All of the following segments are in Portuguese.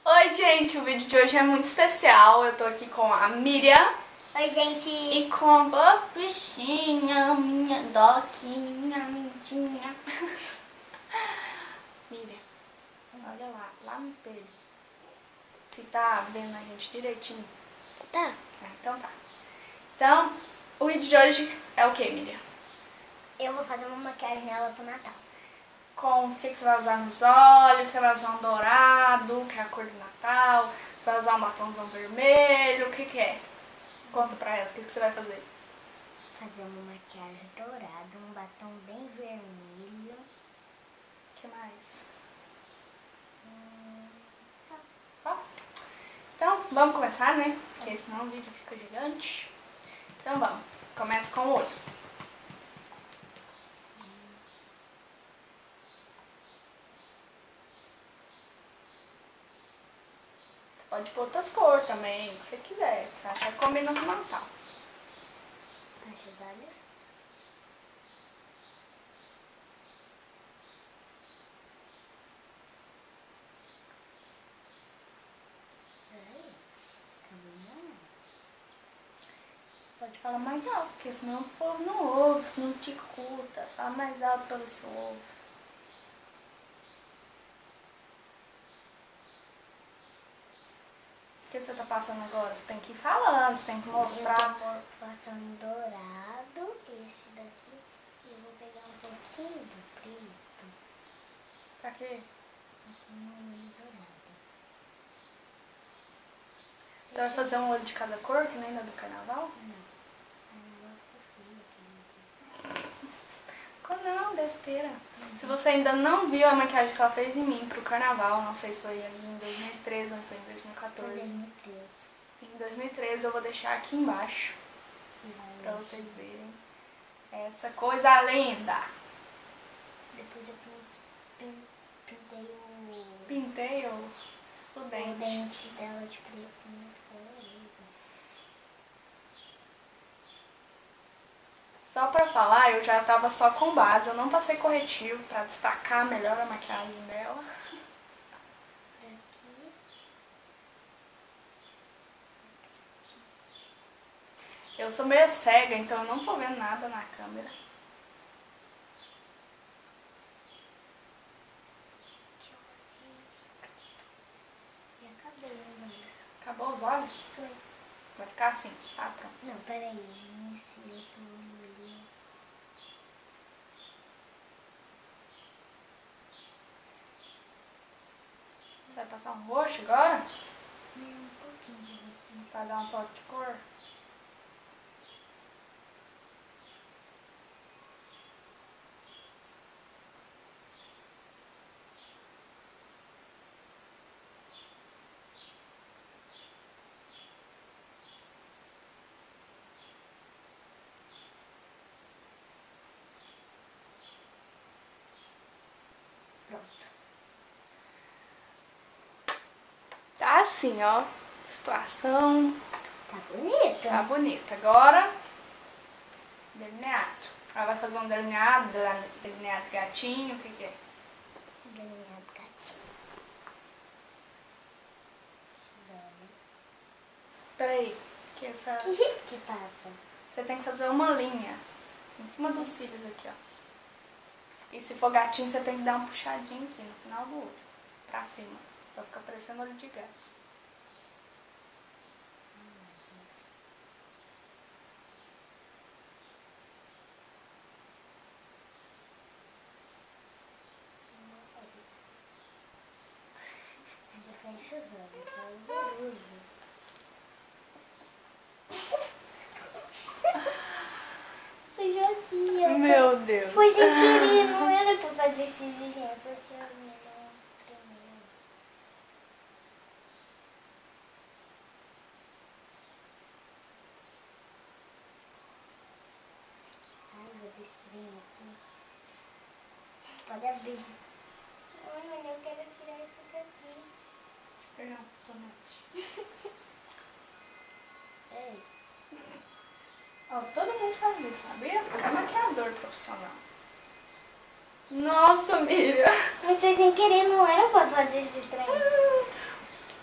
Oi, gente, o vídeo de hoje é muito especial. Eu tô aqui com a Miriam. Oi, gente. E com a bichinha, minha doquinha, mindinha. Miriam, olha lá no espelho. Se tá vendo a gente direitinho. Tá. Então tá. Então, o vídeo de hoje é o que, Miriam? Eu vou fazer uma maquiagem nela pro Natal. Com o que você vai usar nos olhos? Você vai usar um dourado, que é a cor do Natal? Você vai usar um batomzão vermelho? O que é? Conta pra elas, o que você vai fazer? Fazer uma maquiagem dourada, um batom bem vermelho. O que mais? Só. Só? Então, vamos começar, né? Porque senão o vídeo fica gigante. Então vamos. Começa com o olho. Pode pôr outras cores também, o que você quiser. Que você achar que combina com o Natal. Fecha os olhos. Peraí. Tá bom? Pode falar mais alto, porque senão o povo não ouve, senão te escuta. Fala mais alto pelo seu ovo. O que você tá passando agora? Você tem que ir falando, você tem que mostrar. Eu tô passando dourado, esse daqui. E eu vou pegar um pouquinho do preto. Pra quê? No dourado. Você vai fazer um olho de cada cor, que nem na do carnaval? Não. Ela ficou feia aqui. Não, besteira. Se você ainda não viu a maquiagem que ela fez em mim pro carnaval, não sei se foi em 2013 ou foi em 2014. 2013. Em 2013 eu vou deixar aqui embaixo pra vocês verem essa coisa linda. Depois eu pintei Pintei o o dente. dente dela de preto muito colorido. Só pra falar, eu já tava só com base, eu não passei corretivo pra destacar melhor a maquiagem dela. Aqui. Eu sou meio cega, então eu não tô vendo nada na câmera. E acabei os olhos. Acabou os olhos? Foi. Vai ficar assim, tá? Pronto. Não, peraí. Esse outro olho ali. Você vai passar um roxo agora? Um pouquinho de roxo. Pra dar um toque de cor? Pronto. Tá assim, ó. Situação. Tá bonito? Tá bonita. Agora, delineado. Ela vai fazer um delineado gatinho, o que é? Delineado gatinho. Peraí, que essa... Que jeito que passa? Você tem que fazer uma linha em cima dos cílios aqui, ó. E se for gatinho, você tem que dar uma puxadinha aqui no final do olho, pra cima, pra ficar parecendo olho de gato. Fecha os olhos, tá horroroso. Você já via. Meu Deus. Foi sem querer, não era pra fazer esse vídeo, é porque a minha mão tremeu. Ai, vou destruir aqui. Pode abrir. Ai, mãe, eu quero tirar isso daqui. Perdão, tomate. Ei. Ó, todo mundo faz isso, sabia? É maquiador profissional. Nossa, Miriam. Mas foi sem querer, não era pra fazer esse trem.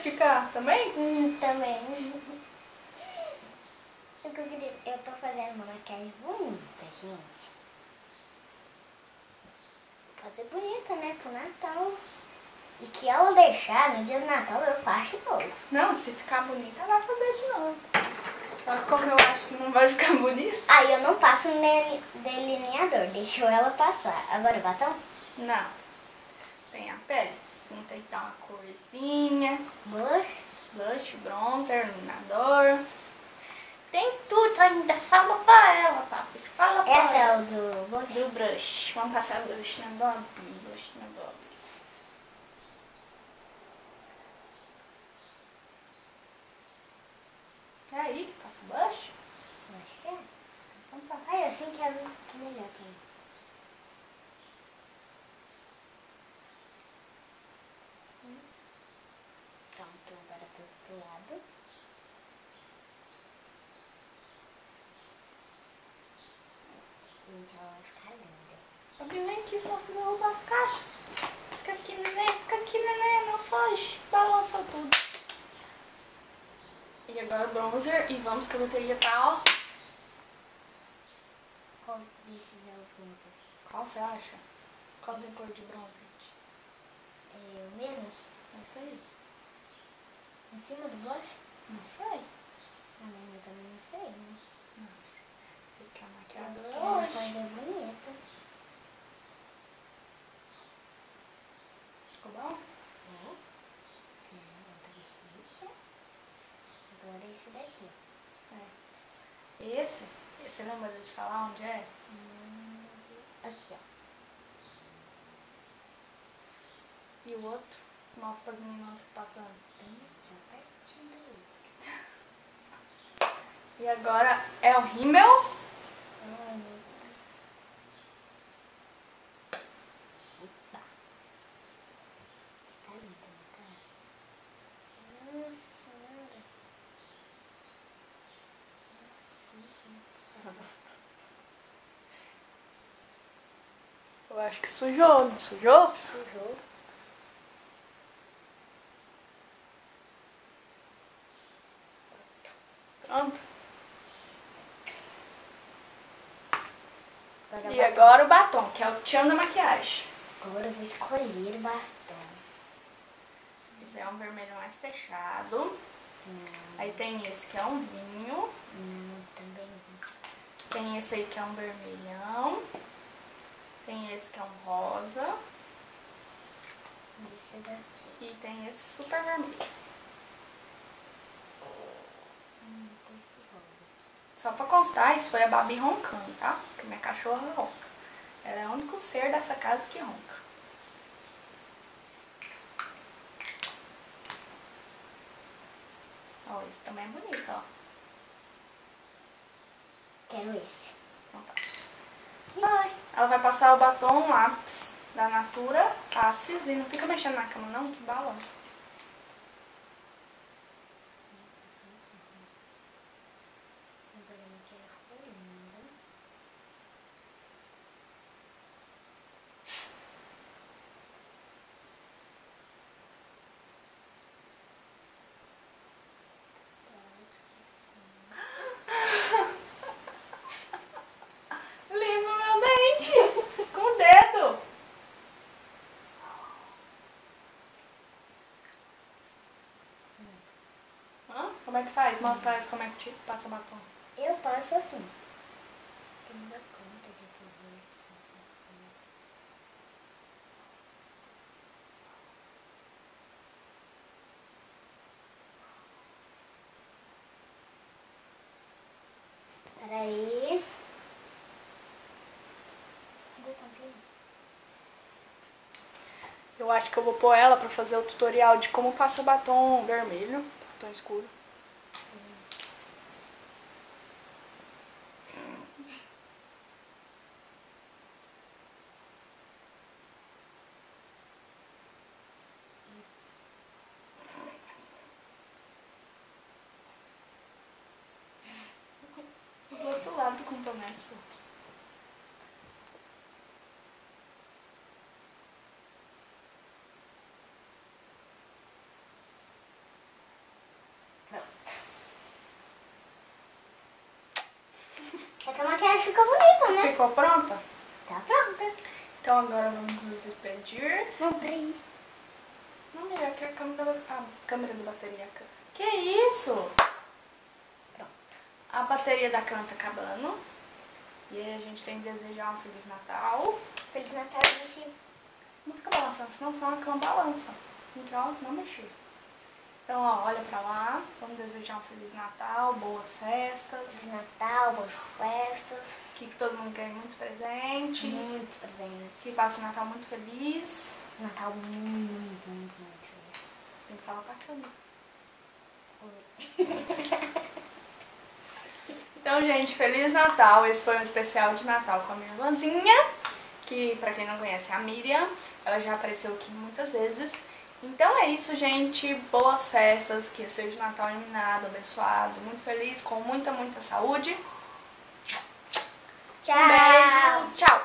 esticar também? Também. Eu tô fazendo uma maquiagem bonita, gente. Fazer bonita, né? Pro Natal. E que ela deixar no dia do Natal eu faço de novo. Não, se ficar bonita, ela vai fazer de novo. Só que como eu acho que não vai ficar bonita. Aí eu não passo delineador, deixo ela passar. Agora o batom? Não. Tem a pele. Tem que dar uma corzinha. Blush, bronzer, iluminador. Tem tudo ainda. Fala pra ela, papi. Fala pra Essa ela. é o do blush? Do brush. Vamos passar brush na Dobby. Brush na Dobby. É aí que passa blush? Acho que é. Então tá. Ai, assim que é melhor pra mim. Pronto, agora do outro lado. Gente, ela vai ficar linda. Dobby, vem aqui, só se derrubar as caixas. Fica aqui, neném, não foge. Balançou tudo. E agora o bronzer. E vamos que a bateria tá, ó. Qual desses é o bronzer? Qual você acha? Qual tem cor de bronzer? É o mesmo? É isso aí. Em cima do blush? Não sei. Ah, não, eu também não sei, né? Não, você quer Porque maquiador é uma hoje. coisa bonita. Ficou bom? É. Tem outra bochecha. Agora esse daqui. É. Esse, você lembra de falar onde é? Aqui, ó. E o outro? Mostra pras meninas passando. Bem aqui, ó, pertinho do E agora é o rímel. Opa! Está linda, não tá? Nossa senhora! Nossa senhora! Eu acho que sujou, não sujou? Sujou. Pronto. Agora E agora o batom, que é o tchan da maquiagem. Agora eu vou escolher o batom. Esse é um vermelho mais fechado. Aí tem esse que é um vinho. Também não. Tem esse aí que é um vermelhão. Tem esse que é um rosa. Esse daqui. E tem esse super vermelho. Esse rosa aqui. Só pra constar, isso foi a Babi roncando, tá? Porque minha cachorra ronca. Ela é o único ser dessa casa que ronca. Ó, esse também é bonito, ó. Quero esse. Então tá. Vai. Ela vai passar o batom lápis da Natura Acis e não fica mexendo na cama não, que balança. Mas olha, eu quero ficou linda. Limpa meu dente com o dedo. Hã? Como é que faz? Mostra pra eles como é que passa batom. Eu passo assim. Eu não dou conta de tudo isso. Peraí. Cadê o tampinho? Eu acho que eu vou pôr ela pra fazer o tutorial de como passa batom vermelho, batom escuro. Os outro lado do compromisso. ficou pronta? Tá pronta. Então agora vamos nos despedir. Não, peraí. Não, mulher, aqui é a câmera da bateria. Que isso? Pronto. A bateria da câmera tá acabando. E aí a gente tem que desejar um Feliz Natal. Feliz Natal, gente. Não fica balançando, senão a cama balança. Então, não mexer. Então, ó, olha pra lá. Vamos desejar um Feliz Natal, boas festas. Feliz Natal, boas festas. Que todo mundo ganhe muito presente. Muitos presentes. Que passe um Natal muito feliz. Natal muito feliz. Você tem que falar pra câmera. Oi. Então, gente, Feliz Natal. Esse foi um especial de Natal com a minha irmãzinha, que, pra quem não conhece, é a Miriam. Ela já apareceu aqui muitas vezes. Então é isso, gente. Boas festas, que seja um Natal iluminado, abençoado, muito feliz, com muita saúde. Tchau. Um beijo, tchau.